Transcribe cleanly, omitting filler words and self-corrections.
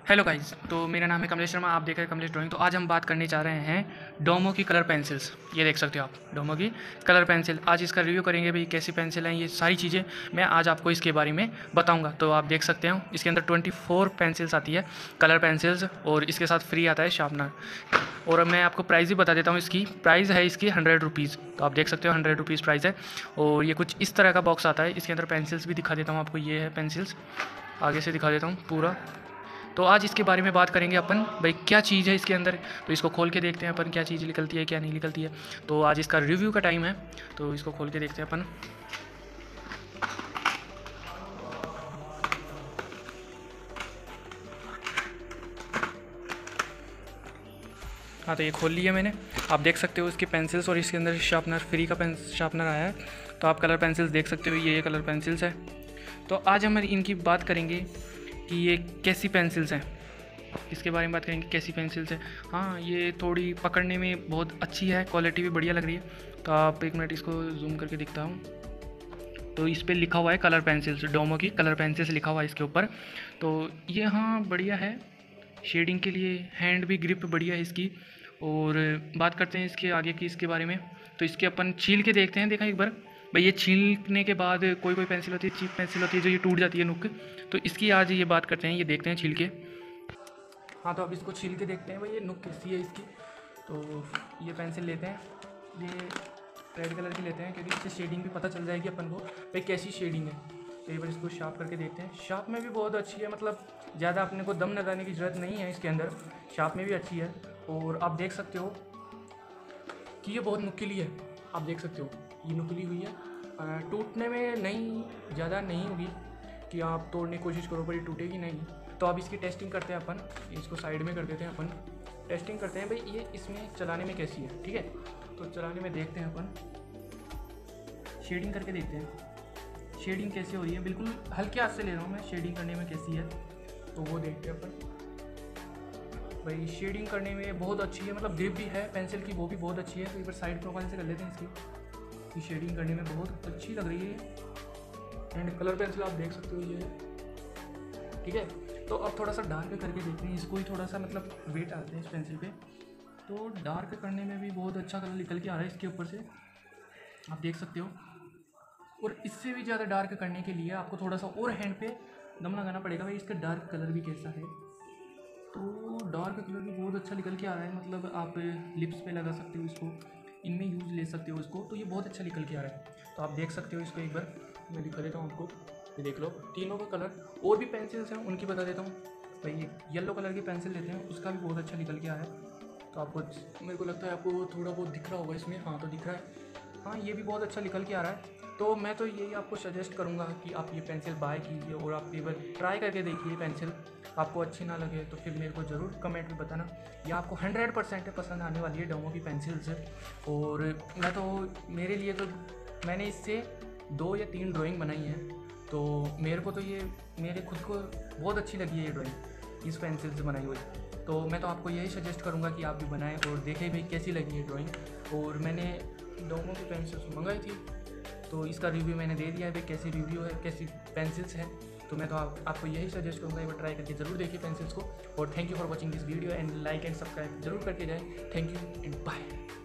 Hello guys, तो मेरा नाम है कमलेश शर्मा। आप देख रहे हैं कमलेश ड्राइंग। तो आज हम बात करने जा रहे हैं डोमो की कलर पेंसिल्स। ये देख सकते हो आप, डोमो की कलर पेंसिल। आज इसका रिव्यू करेंगे भाई, कैसी पेंसिल हैं, ये सारी चीज़ें मैं आज आपको इसके बारे में बताऊंगा। तो आप देख सकते हो इसके अंदर 24 पेंसिल्स आती है, कलर पेंसिल्स, और इसके साथ फ्री आता है शार्पनर। और मैं आपको प्राइस भी बता देता हूँ। इसकी प्राइस है इसकी 100 रुपीज़। तो आप देख सकते हो 100 रुपीज़ प्राइस है। और ये कुछ इस तरह का बॉक्स आता है। इसके अंदर पेंसिल्स भी दिखा देता हूँ आपको। ये है पेंसिल्स, आगे से दिखा देता हूँ पूरा। तो आज इसके बारे में बात करेंगे अपन भाई, क्या चीज़ है इसके अंदर। तो इसको खोल के देखते हैं अपन, क्या चीज़ निकलती है क्या नहीं निकलती है। तो आज इसका रिव्यू का टाइम है, तो इसको खोल के देखते हैं अपन। हाँ, तो ये खोल लिया मैंने। आप देख सकते हो इसकी पेंसिल्स, और इसके अंदर शार्पनर, फ्री का शार्पनर आया है। तो आप कलर पेंसिल्स देख सकते हो, ये कलर पेंसिल्स है। तो आज हम इनकी बात करेंगे कि ये कैसी पेंसिल्स हैं, इसके बारे में बात करेंगे कैसी पेंसिल्स है। हाँ, ये थोड़ी पकड़ने में बहुत अच्छी है, क्वालिटी भी बढ़िया लग रही है। तो आप एक मिनट इसको जूम करके दिखता हूँ। तो इस पर लिखा हुआ है कलर पेंसिल्स, डोमो की कलर पेंसिल्स लिखा हुआ है इसके ऊपर। तो ये हाँ बढ़िया है, शेडिंग के लिए हैंड भी ग्रिप बढ़िया है इसकी। और बात करते हैं इसके आगे की, इसके बारे में। तो इसके अपन छील के देखते हैं, देखा एक बार भाई। ये छीलने के बाद कोई पेंसिल होती है, चीप पेंसिल होती है, जो ये टूट जाती है नुक। तो इसकी आज ये बात करते हैं, ये देखते हैं छील के। हाँ, तो अब इसको छील के देखते हैं भाई, ये नुक कैसी है इसकी। तो ये पेंसिल लेते हैं, ये रेड कलर की लेते हैं, क्योंकि इससे शेडिंग भी पता चल जाएगी अपन को भाई कैसी शेडिंग है। तो एक बार इसको शार्प करके देखते हैं। शार्प में भी बहुत अच्छी है, मतलब ज़्यादा अपने को दम लगाने की ज़रूरत नहीं है इसके अंदर। शार्प में भी अच्छी है। और आप देख सकते हो कि ये बहुत नुकीली है। आप देख सकते हो ये नुकीली हुई है, टूटने में नहीं, ज़्यादा नहीं होगी कि आप तोड़ने की कोशिश करो पर ये टूटेगी नहीं। तो अब इसकी टेस्टिंग करते हैं अपन। इसको साइड में कर देते हैं अपन, टेस्टिंग करते हैं भाई ये इसमें चलाने में कैसी है। ठीक है, तो चलाने में देखते हैं अपन, शेडिंग करके देखते हैं शेडिंग कैसी हो रही है। बिल्कुल हल्के हाथ से ले रहा हूँ मैं, शेडिंग करने में कैसी है तो वो देखते हैं अपन भाई। शेडिंग करने में बहुत अच्छी है, मतलब ग्रिप भी है पेंसिल की, वो भी बहुत अच्छी है। तो एक बार साइड प्रोफाइल से कर लेते हैं इसकी। शेडिंग करने में बहुत अच्छी लग रही है। एंड कलर पेंसिल आप देख सकते हो ये। ठीक है, तो अब थोड़ा सा डार्क करके देखते हैं इसको ही, थोड़ा सा मतलब वेट आते हैं इस पेंसिल पे। तो डार्क करने में भी बहुत अच्छा कलर निकल के आ रहा है इसके ऊपर से, आप देख सकते हो। और इससे भी ज़्यादा डार्क करने के लिए आपको थोड़ा सा और हैंड पे दम लगाना पड़ेगा भाई, इसका डार्क कलर भी कैसा है। तो डार्क कलर भी बहुत अच्छा निकल के आ रहा है, मतलब आप लिप्स पे लगा सकते हो इसको, इनमें यूज़ ले सकते हो इसको। तो ये बहुत अच्छा निकल के आ रहा है। तो आप देख सकते हो इसको, एक बार मैं दिखा देता हूँ आपको। ये देख लो तीनों का कलर। और भी पेंसिल्स हैं उनकी बता देता हूँ भाई। ये येलो कलर की पेंसिल लेते हैं, उसका भी बहुत अच्छा निकल के आया है। तो आपको, मेरे को लगता है आपको थोड़ा बहुत दिख रहा होगा इसमें। हाँ, तो दिख रहा है। हाँ, ये भी बहुत अच्छा निकल के आ रहा है। तो मैं तो यही आपको सजेस्ट करूँगा कि आप ये पेंसिल बाय कीजिए और आप एक बार ट्राई करके देखिए पेंसिल। आपको अच्छी ना लगे तो फिर मेरे को ज़रूर कमेंट में बताना। ये आपको 100% पसंद आने वाली है डोमो की पेंसिल्स। और मैं तो, मेरे लिए तो मैंने इससे 2 या 3 ड्राइंग बनाई है। तो मेरे को तो ये, मेरे खुद को बहुत अच्छी लगी है ये ड्राइंग, इस पेंसिल से बनाई हुई। तो मैं तो आपको यही सजेस्ट करूँगा कि आप भी बनाएं और देखें भाई कैसी लगी है ड्राइंग। और मैंने डोमो की पेंसिल्स मंगाई थी, तो इसका रिव्यू मैंने दे दिया है भाई, कैसी रिव्यू है, कैसी पेंसिल्स है। तो मैं तो आपको यही सजेस्ट करूँगा, एक बार ट्राई करके ज़रूर देखिए पेंसिल्स को। और thank you for watching this video and like and subscribe जरूर करके जाएँ। Thank you and bye.